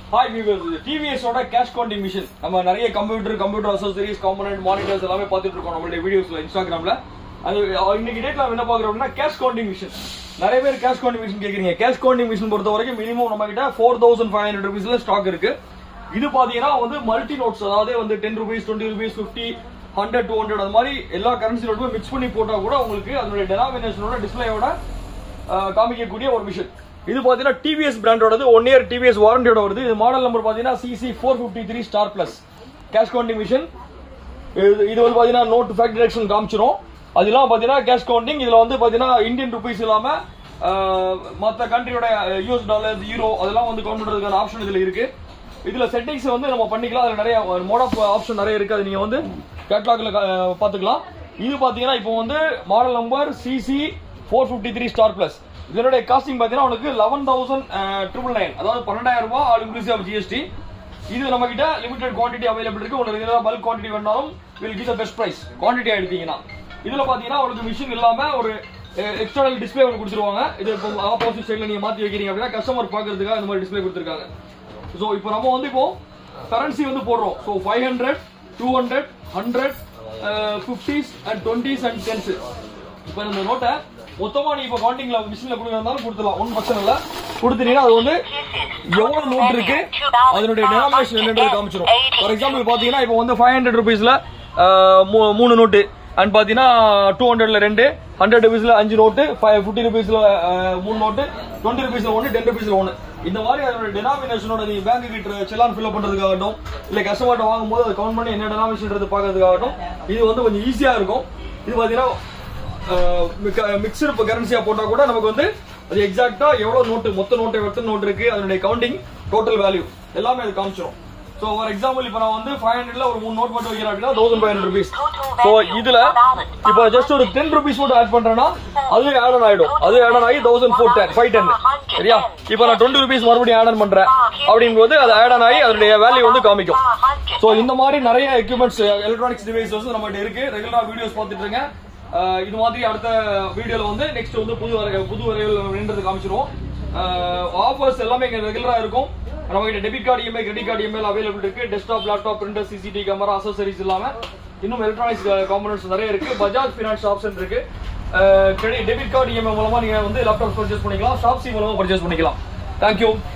Hi viewers, TVS ஓட cash counting machine. நம்ம நிறைய கம்ப்யூட்டர் அக்சஸரீஸ், காம்போனன்ட், மானிட்டர்ஸ் எல்லாமே பார்த்துட்டு இருக்கோம் நம்மளுடைய வீடியோஸ்ல இன்ஸ்டாகிராம்ல. அது இன்னைக்கு டேட்ல நம்ம என்ன பார்க்கறோம்னா கேஷ் கவுண்டிங் மிஷின். நிறைய பேர் கேஷ் கவுண்டிங் மிஷின் கேக்குறீங்க. கேஷ் கவுண்டிங் மிஷின் பொறுத்த வரைக்கும் மினிமம் நம்ம கிட்ட 4500 ரூபீஸ்ல ஸ்டாக் இருக்கு. இது பாத்தீங்கன்னா வந்து மல்டி நோட்ஸ், அதாவது வந்து 10 ரூபீஸ், 20 ரூபீஸ், 50, 100, 200 அது மாதிரி எல்லா கரன்சி நோட்டுமே மிக்ஸ் பண்ணி போட்டா கூட உங்களுக்கு அதனுடைய டெனாமினேஷனோட டிஸ்பிளேயோட காமிக்கக்கூடிய ஒரு மிஷின். இது பாத்தீங்கன்னா டிவிஎஸ் பிராண்டோடது, 1 இயர் டிவிஎஸ் வாரண்டியோட வருது. இது மாடல் நம்பர் பாத்தீங்கன்னா CC453 star plus cash counting machine. இது வந்து பாத்தீங்கன்னா நோட் ஃபேக்ட் டிரெக்ஷன் காமிச்சிரும். அதெல்லாம் பாத்தீங்கன்னா கேஷ் கவுண்டிங். இதுல வந்து பாத்தீங்கன்னா இந்தியன் ருபீஸ் இல்லாம மற்ற கண்ட்ரியோட யூஎஸ் டாலர், யூரோ அதெல்லாம் வந்து கவுண்ட் பண்றதுக்கான ஆப்ஷன் இதுல இருக்கு. இதுல செட்டிங்ஸ் வந்து நம்ம பண்ணிக்கலாம். அதுல நிறைய மோட் ஆஃப் ஆப்ஷன் நிறைய இருக்கு. அது நீங்க வந்து கேட்லாக்ல பாத்துக்கலாம். இது பாத்தீங்கன்னா இப்போ வந்து model number CC453 star plus. இதனுடைய காஸ்டிங் பாத்தீங்கன்னா உங்களுக்கு 11,999, அதாவது 12,000 ரூபாய் ஆல் இன்க்ளூசிவ் ஆஃப் GST. இது நம்ம கிட்ட லிமிடெட் குவான்டிட்டி அவைலபிள் இருக்கு. உங்களுக்கு பல்க் குவான்டிட்டி வேணாலும் will give the best price quantity எடுத்தீங்கன்னா. இதுல பாத்தீங்கன்னா உங்களுக்கு மிஷின் இல்லாம ஒரு எக்ஸ்டர்னல் டிஸ்பிளே ஒன்று கொடுத்துருவாங்க. இது இப்போ ஆப்போசிட் சைடுல நீங்க மாத்தி வைக்கிறீங்க அப்படின்னா கஸ்டமர் பாக்குறதுக்காக இந்த மாதிரி டிஸ்பிளே கொடுத்துருக்காங்க. சோ இப்போ நம்ம வந்து இப்போ கரன்சி வந்து போடுறோம். So 500, 200, 100, 50s and 20s and 10s. இப்போ இந்த நோட்டை மொத்தமா நீ இப்போ கவுண்டிங்ல மிஷின்ல கொடுக்கறதாலும் கொடுத்துடலாம், ஒன்றும் பிரச்சனை இல்லை. கொடுத்துட்டீங்கன்னா அது வந்து எவ்வளவு நோட் இருக்கு அதனுடைய டெனாமினேஷன் என்னன்றது காமிச்சிடும். ஃபார் எக்ஸாம்பிள் பாத்தீங்கன்னா இப்போ வந்து 500 ரூபீஸ்ல 3 நோட்டு, அண்ட் பாத்தீங்கன்னா 200ல 2, 100 ரூபீஸ்ல 5 நோட்டு, 50 ரூபீஸ்ல 3 நோட்டு, 20 ரூபீஸ்ல 1, 10 ரூபீஸ்ல 1. இந்த மாதிரி அதோட டெனாமினேஷனோட நீ பேங்க் கிட்ட செலான் ஃபில் பண்றதுக்காகட்டும், இல்ல கஸ்டமர்ட்ட வாங்கும்போது அதை கவுண்ட் பண்ணி என்ன டெனாமினேஷன் பாக்குறதுக்காகட்டும் இது வந்து கொஞ்சம் ஈஸியா இருக்கும். இது பாத்தீங்கன்னா மிக்சர் கரன்சியா போட்டா கூட நமக்கு வந்து அது எக்ஸாக்டா எவ்வளவு நோட்டு, மொத்த நோட்டு எத்தனை நோட்டு இருக்கு, அதனுடைய கவுண்டிங், டோட்டல் வேல்யூ எல்லாமே அது காமிச்சிடும். சோ ஃபார் எக்ஸாம்பிள் இப்போ நான் வந்து 500ல ஒரு 3 நோட் மட்டும் வைக்கிறேன் அப்படின்னா 1500 ரூபீஸ். சோ இதுல இப்போ ஜஸ்ட் ஒரு 10 ரூபீஸ் மட்டும் ஆட் பண்றேன்னா அது ஆட் ஆன் ஆயிடும். அது ஆட் ஆன் ஆகி 510 சரியா. இப்போ நான் 20 ரூபீஸ் மறுபடியும் ஆட் ஆன் பண்றேன் அப்படிங்கும்போது அது ஆட் ஆன் ஆகி அதனுடைய வேல்யூ வந்து காமிக்கும். சோ இந்த மாதிரி நிறைய எக்யூப்மெண்ட்ஸ், எலக்ட்ரானிக்ஸ் டிவைசஸ் நம்மகிட்ட இருக்கு. ரெகுலரா வீடியோஸ் பார்த்துட்டு இருங்க. இது மாதிரி அடுத்த வீடியோல வந்து நெக்ஸ்ட் வந்து புது வரைகள் காமிச்சிருவோம். ஆஃபர்ஸ் எல்லாமே இங்க ரெகுலரா இருக்கும். நம்ம கிட்ட debit card, EMI, credit card, EMI available இருக்கு. Desktop, laptop, printer, CCTV camera, accessories இல்லாம இன்னும் எலக்ட்ரானிக்ஸ் காம்போனன்ட்ஸ் நிறைய இருக்கு. பஜாஜ் ஃபினான்ஸ் ஆப்ஷன் இருக்கு. டெபிட் கார்டு, இஎம்ஐ மூலமா நீங்க வந்து லேப்டாப் பர்ச்சேஸ் பண்ணிக்கலாம். ஷாப்சி மூலமா பர்ச்சேஸ் பண்ணிக்கலாம். தேங்க்யூ.